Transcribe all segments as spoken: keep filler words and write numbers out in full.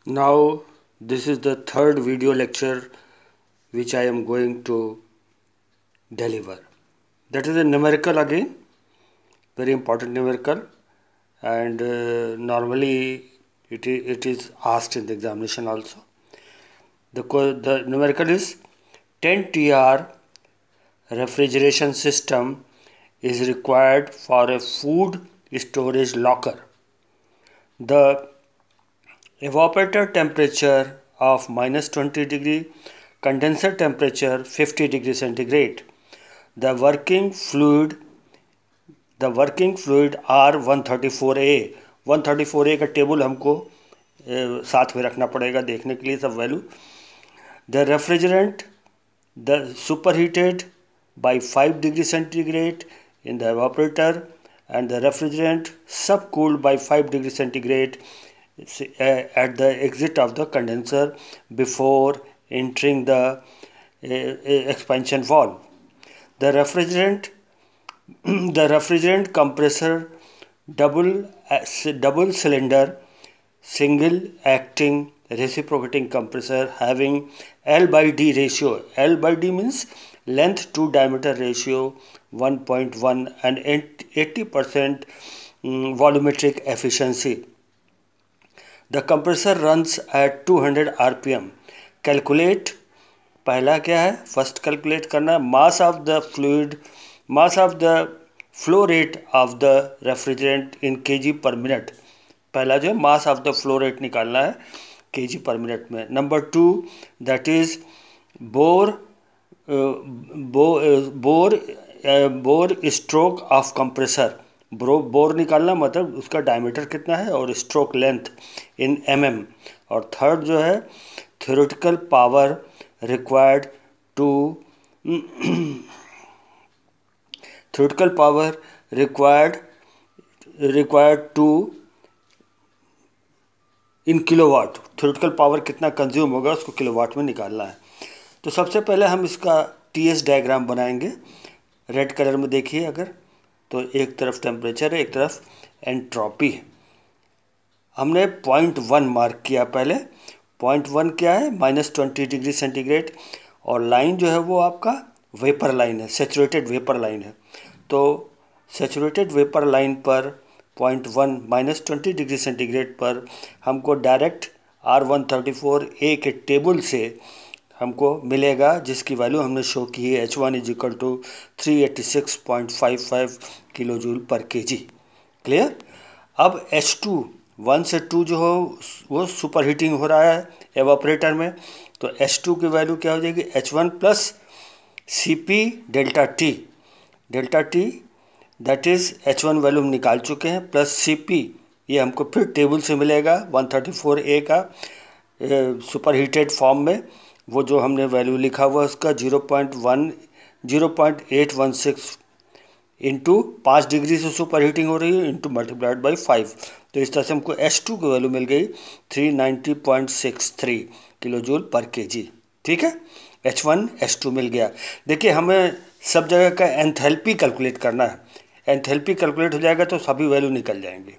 Now this is the third video lecture which I am going to deliver. That is a numerical again, very important numerical, and uh, normally it is, it is asked in the examination also. The, the numerical is ten T R refrigeration system is required for a food storage locker. The evaporator temperature of minus twenty degree, condenser temperature fifty degree centigrade. The working fluid the working fluid R one thirty-four A one thirty-four A का table हमको ए, साथ में रखना पड़ेगा देखने के लिए सब value. The refrigerant the superheated by five degree centigrade in the evaporator, and the refrigerant subcooled by five degree centigrade at the exit of the condenser before entering the uh, expansion valve. The refrigerant the refrigerant compressor double double cylinder single acting reciprocating compressor having L by D ratio. L by D means length to diameter ratio one point one and eighty percent volumetric efficiency. The compressor runs at two hundred R P M. Calculate, पहला क्या है, first calculate करना mass of the fluid, mass of the flow rate of the refrigerant in KG पर minute. पहला जो है mass of the flow rate निकालना है केजी पर मिनट में. Number two that is bore bore bore stroke of compressor. ब्रो bore निकालना मतलब उसका डायमीटर कितना है और stroke length in M M. और थर्ड जो है theoretical power required to theoretical power required required to in kilowatt. Theoretical power कितना कंज्यूम होगा उसको किलोवाट में निकालना है. तो सबसे पहले हम इसका टी एस डायग्राम बनाएंगे. रेड कलर में देखिए अगर, तो एक तरफ टेम्परेचर है, एक तरफ एंट्रोपी है. हमने पॉइंट वन मार्क किया पहले. पॉइंट वन क्या है, माइनस ट्वेंटी डिग्री सेंटीग्रेड, और लाइन जो है वो आपका वेपर लाइन है, सेचुरेटेड वेपर लाइन है. तो सेचुरेटेड वेपर लाइन पर point one minus twenty degree centigrade पर हमको direct R one thirty four A के टेबल से हमको मिलेगा, जिसकी वैल्यू हमने शो की है H one is equal to three eighty six point five five kilo joule per K G. Clear. अब एच टू वन से टू जो हो वो सुपर हीटिंग हो रहा है एवापोरेटर में, तो एच टू की वैल्यू क्या हो जाएगी, H one plus C P delta T. Delta T that is H one value हम निकाल चुके हैं, प्लस सी पी ये हमको फिर टेबल से मिलेगा वन थर्टी फोर ए का सुपर हीटेड फॉर्म में. वो जो हमने वैल्यू लिखा हुआ उसका zero point one zero point eight one six into पाँच डिग्री से सुपर हीटिंग हो रही है इंटू मल्टीप्लाइड बाई फाइव. तो इस तरह से हमको एच टू की वैल्यू मिल गई three ninety point six three kilo joule per K G. ठीक है, एच वन एच टू मिल गया. देखिए हमें सब जगह का एंथैल्पी कैलकुलेट करना है. एंथैल्पी कैलकुलेट हो जाएगा तो सभी वैल्यू निकल जाएंगे.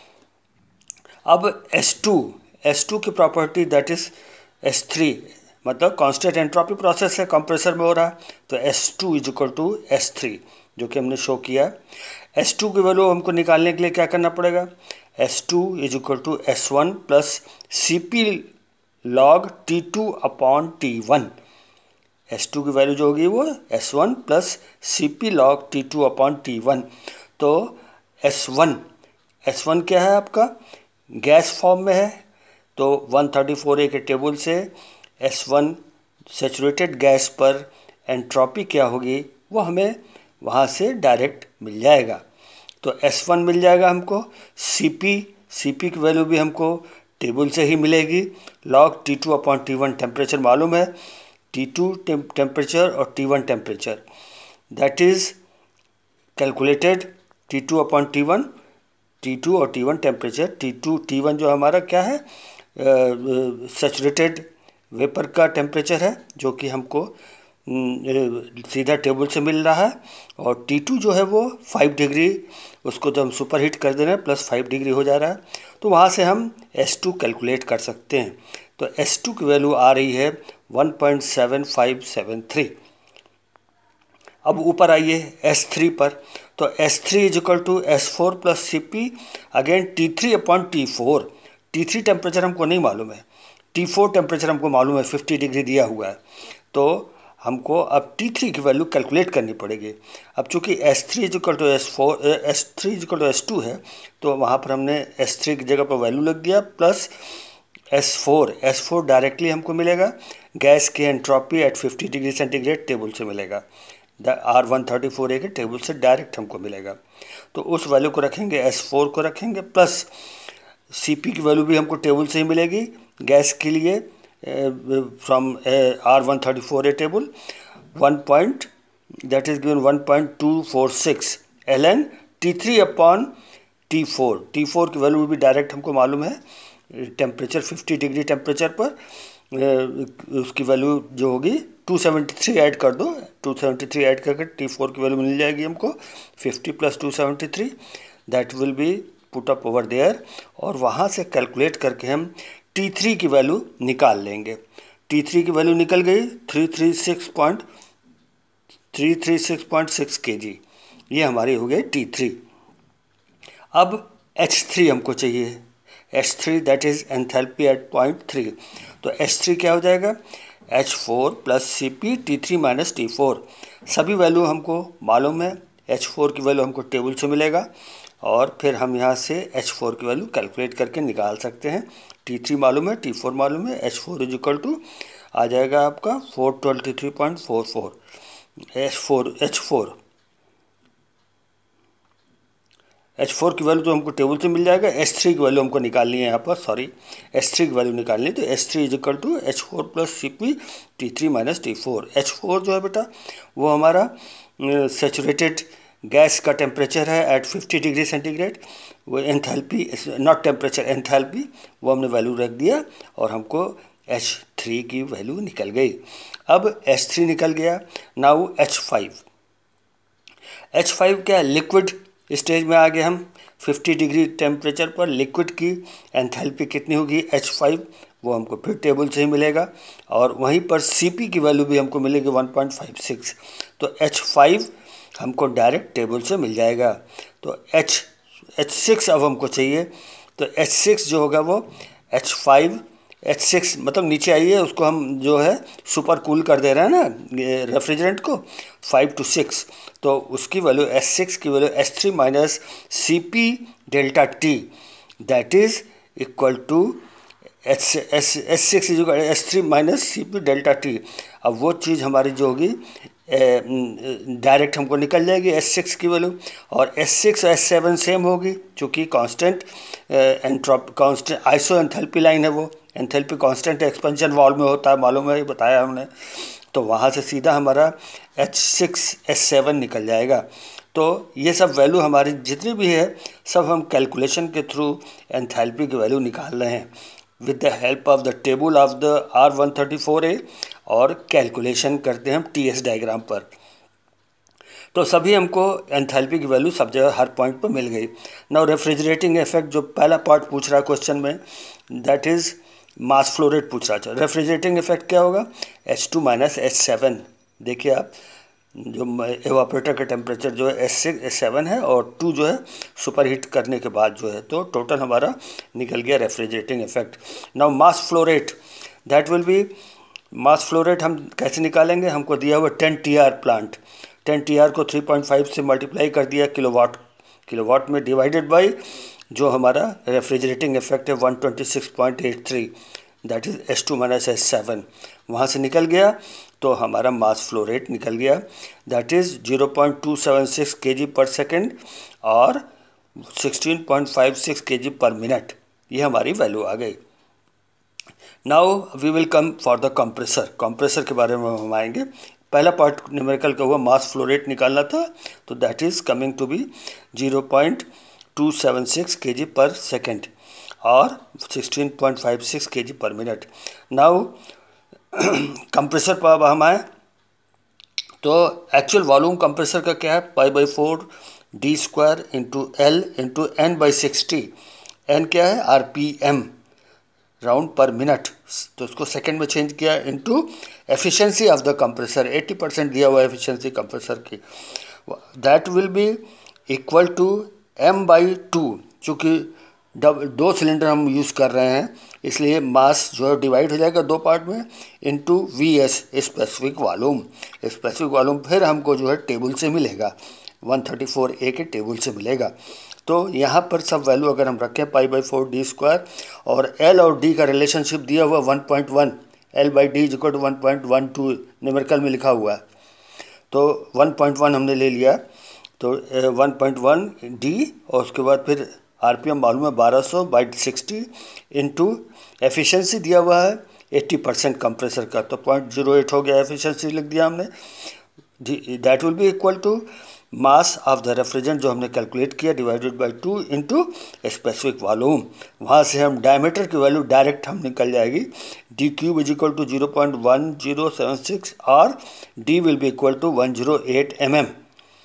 अब एच टू एच टू की property that is H three, मतलब कांस्टेंट एंट्रोपी प्रोसेस है कंप्रेसर में हो रहा है, तो H two is equal to H three जो कि हमने शो किया. एच टू की वैल्यू हमको निकालने के लिए क्या करना पड़ेगा, H two is equal to S one plus C P log T two upon T one. S two की वैल्यू जो होगी वो S one plus C P log T two upon T one. तो एस वन एस वन क्या है आपका, gas form में है, तो वन थर्टी फोर ए के टेबल से एस वन सेचुरेटेड गैस पर एंट्रोपी क्या होगी वो हमें वहाँ से डायरेक्ट मिल जाएगा. तो एस वन मिल जाएगा हमको. सी पी सी पी की वैल्यू भी हमको टेबल से ही मिलेगी. Log T two upon T one temperature मालूम है, टी टू टेम्परेचर और T one temperature that is calculated T two upon T one. T two और T one temperature, T two T one जो हमारा क्या है सेचुरेटेड वेपर का temperature है जो कि हमको सीधा टेबल से मिल रहा है, और टी टू जो है वो फाइव डिग्री, उसको जब हम सुपर हीट कर दे रहे हैं प्लस फाइव डिग्री हो जा रहा है. तो वहाँ से हम एस टू कैलकुलेट कर सकते हैं। तो एस टू की वैल्यू आ रही है one point seven five seven three. अब ऊपर आइए एस थ्री पर, तो S three is equal to S four plus C P again T three upon T four. T three temperature हमको नहीं मालूम है, टी फोर टेम्परेचर हमको मालूम है, फिफ्टी डिग्री दिया हुआ है। तो हमको अब टी थ्री की वैल्यू कैलकुलेट करनी पड़ेगी। अब चूंकि S three is equal to S four S three is equal to S two है, तो वहाँ पर हमने एस थ्री की जगह पर वैल्यू लग दिया plus S four. S four directly हमको मिलेगा गैस की entropy at fifty degree centigrade table से मिलेगा, R one thirty four A के टेबल से डायरेक्ट हमको मिलेगा। तो उस वैल्यू को रखेंगे, एस फोर को रखेंगे प्लस सी पी की वैल्यू भी हमको टेबल से ही मिलेगी गैस के लिए from R one thirty four A table, one point that is given one point two four six L N T three upon T four. T four की value भी डायरेक्ट हमको मालूम है, टेम्परेचर फिफ्टी डिग्री टेम्परेचर पर उसकी value जो होगी to seventy three add कर दो, टू सेवेंटी थ्री ऐड करके टी फोर की वैल्यू मिल जाएगी हमको fifty plus two seventy three, that will be put up over there. और वहाँ से कैलकुलेट करके हम टी थ्री की वैल्यू निकाल लेंगे। टी थ्री की वैल्यू निकल गई three three six point three three six point six K G, ये हमारी हो गई टी थ्री। अब एच थ्री हमको चाहिए, H three that is enthalpy at point three. तो एच थ्री क्या हो जाएगा, H four plus C P T three minus T four. सभी वैल्यू हमको मालूम है, एच फोर की वैल्यू हमको टेबल से मिलेगा और फिर हम यहाँ से एच फोर की वैल्यू कैलकुलेट करके निकाल सकते हैं। टी थ्री मालूम है, टी फोर मालूम है, H four is equal to आ जाएगा आपका four twenty three point four four. H four H four H four की वैल्यू तो हमको टेबल से मिल जाएगा, एच थ्री की वैल्यू हमको निकालनी है यहाँ पर, सॉरी एच थ्री की वैल्यू निकालनी है। तो H three is equal to H four plus C P T three minus T four. H four जो है बेटा वो हमारा सेचुरेटेड गैस का टेम्परेचर है एट फिफ्टी डिग्री सेंटीग्रेड, वो एंथैल्पी नॉट टेम्परेचर एंथैल्पी वो हमने वैल्यू रख दिया और हमको एच थ्री की वैल्यू निकल गई। अब एच थ्री निकल गया, now H five. H five क्या है, लिक्विड स्टेज में आ गए हम, फिफ्टी डिग्री टेम्परेचर पर लिक्विड की एंथैल्पी कितनी होगी एच फाइव, वो हमको फिर टेबल से ही मिलेगा और वहीं पर सी पी की वैल्यू भी हमको मिलेगी वन पॉइंट फाइव सिक्स। तो एच फाइव हमको डायरेक्ट टेबल से मिल जाएगा। तो एच एच सिक्स अब हमको चाहिए, तो एच सिक्स जो होगा वो एच फाइव एच सिक्स मतलब नीचे आइए, उसको हम जो है सुपर कूल कर दे रहे हैं ना रेफ्रिजरेंट को फाइव टू सिक्स, तो उसकी वैल्यू एच सिक्स की value H three minus C P delta T that is equal to H H H six is equal H three minus C P delta T. अब वो चीज़ हमारी जो होगी direct हमको निकल जाएगी एच सिक्स की वैल्यू, और एच सिक्स और एच सेवन सेम होगी चूँकि constant entropy constant iso enthalpy line है, वो एंथैल्पी कांस्टेंट एक्सपेंशन वॉल्व में होता है, मालूम है, ये बताया हमने। तो वहाँ से सीधा हमारा एच सिक्स एच सेवन निकल जाएगा। तो ये सब वैल्यू हमारी जितनी भी है सब हम कैलकुलेशन के थ्रू एंथैल्पी की वैल्यू निकाल रहे हैं with the help of the table of the R one thirty four A, और कैलकुलेशन करते हैं हम टी एस डायग्राम पर। तो सभी हमको एंथैल्पी की वैल्यू सब जगह हर पॉइंट पर मिल गई। नाउ रेफ्रिजरेटिंग इफेक्ट जो पहला पार्ट पूछ रहा है क्वेश्चन में, that is mass flow rate पूछ रहा है। रेफ्रिजरेटिंग इफेक्ट क्या होगा, H two minus H seven. देखिए आप जो एवापोरेटर का टेम्परेचर जो है एच सिक्स एच सेवन है और टू जो है सुपर हीट करने के बाद जो है, तो टोटल हमारा निकल गया refrigerating effect. Now mass flow rate that will be, mass flow rate हम कैसे निकालेंगे, हमको दिया हुआ ten T R plant, ten T R को थ्री पॉइंट फाइव से मल्टीप्लाई कर दिया किलोवाट, किलोवाट में डिवाइडेड बाई जो हमारा रेफ्रिजरेटिंग इफेक्ट है one twenty six point eight three that is H two minus H seven, वहाँ से निकल गया तो हमारा मास फ्लो रेट निकल गया that is zero point two seven six kg पर सेकेंड और sixteen point five six kg पर मिनट, ये हमारी वैल्यू आ गई। Now we will come for the compressor. Compressor के बारे में हम आएंगे। पहला पार्ट न्यूमेरिकल का हुआ मास फ्लो रेट निकालना था, तो that is coming to be zero point two seven six kg पर सेकेंड और sixteen point five six kg पर मिनट। नाउ कंप्रेसर पर अब हम आए तो एक्चुअल वॉल्यूम कंप्रेसर का क्या है, pi by four D square into L into N by sixty, N क्या है, आरपीएम, राउंड पर मिनट, तो उसको सेकंड में चेंज किया into efficiency of the compressor, अस्सी परसेंट दिया हुआ एफिशिएंसी कंप्रेसर की, that will be equal to M by two. चूँकि डब दो सिलेंडर हम यूज़ कर रहे हैं इसलिए मास जो है डिवाइड हो जाएगा दो पार्ट में into V S, specific volume. Specific volume फिर हमको जो है टेबल से मिलेगा, एक सौ चौंतीस ए के टेबल से मिलेगा। तो यहाँ पर सब वैल्यू अगर हम रखें pi by four D square, और एल और डी का रिलेशनशिप दिया हुआ one point one, L by D is equal to one point one to numerical में लिखा हुआ है, तो वन पॉइंट वन हमने ले लिया, तो वन पॉइंट वन डी, और उसके बाद फिर आरपीएम मालूम है बारह सौ बाई सिक्सटी इंटू एफिशिएंसी दिया हुआ है अस्सी परसेंट कंप्रेसर का, तो पॉइंट जीरो एट हो गया, एफिशिएंसी लिख दिया हमने। That will be equal to mass of the refrigerant जो हमने कैलकुलेट किया divided by two into specific volume. वहाँ से हम डायमीटर की वैल्यू डायरेक्ट हम निकल जाएगी, D cube is equal to zero point one zero seven six और D will be equal to one zero eight M M.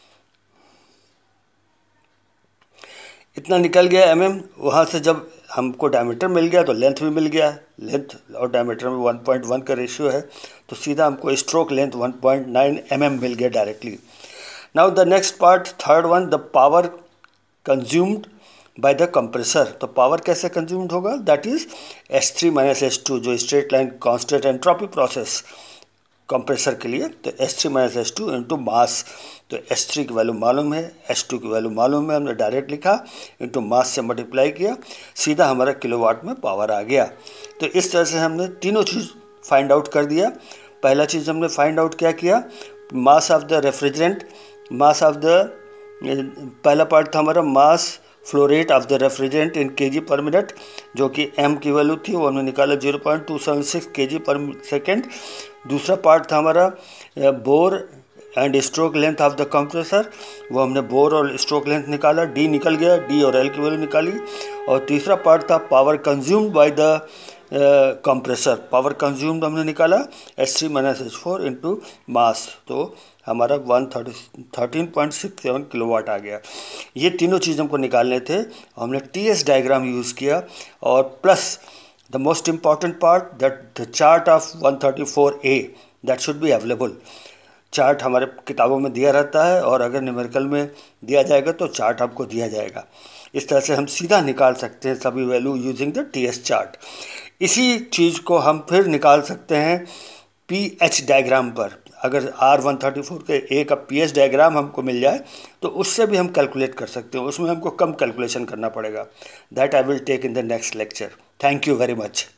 इतना निकल गया एम एम। वहाँ से जब हमको डायमीटर मिल गया तो लेंथ भी मिल गया, लेंथ और डायमीटर में वन पॉइंट वन का रेशियो है, तो सीधा हमको stroke length one point nine M M मिल गया directly. Now the next part, third one, the power consumed by the compressor. तो पावर कैसे कंज्यूम्ड होगा, that is S three minus S two, जो straight line constant entropy process compressor के लिए, तो S three minus S two into mass. तो S three की value मालूम है, एस टू की वैल्यू मालूम है, हमने डायरेक्ट लिखा इंटू मास से मल्टीप्लाई किया, सीधा हमारा किलोवाट में पावर आ गया। तो इस तरह से हमने तीनों चीज़ फाइंड आउट कर दिया। पहला चीज़ हमने फाइंड आउट क्या किया, mass of the refrigerant, mass of the, पहला पार्ट था हमारा mass flow rate of the refrigerant in KG पर मिनट, जो कि एम की वैल्यू थी वो हमने निकाला zero point two seven six kg पर सेकेंड। दूसरा पार्ट था हमारा bore and stroke length of the compressor, वो हमने बोर और स्ट्रोक लेंथ निकाला, डी निकल गया, डी और एल की वैल्यू निकाली। और तीसरा पार्ट था power consumed by the compressor, power consumed हमने निकाला S three minus S four into mass, तो हमारा one thirty thirteen point six seven kilowatt आ गया। ये तीनों चीज़ हमको निकालने थे, हमने टी एस डायग्राम यूज़ किया, और plus the most important part that the chart of one thirty four A that should be available. Chart हमारे किताबों में दिया रहता है, और अगर न्यूमेरिकल में दिया जाएगा तो चार्ट आपको दिया जाएगा। इस तरह से हम सीधा निकाल सकते हैं सभी value using the T S chart. इसी चीज़ को हम फिर निकाल सकते हैं पी एच डायग्राम पर। अगर आर वन थर्टी फोर के ए का पी एच डायग्राम हमको मिल जाए तो उससे भी हम कैलकुलेट कर सकते हैं, उसमें हमको कम कैलकुलेशन करना पड़ेगा। That I will take in the next lecture. Thank you very much.